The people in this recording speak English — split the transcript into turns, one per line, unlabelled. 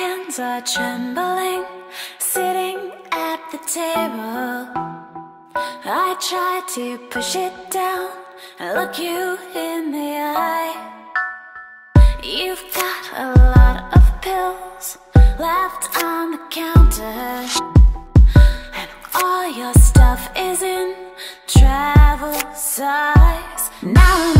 hands are trembling, sitting at the table. I try to push it down and look you in the eye. You've got a lot of pills left on the counter, and all your stuff is in travel size. Now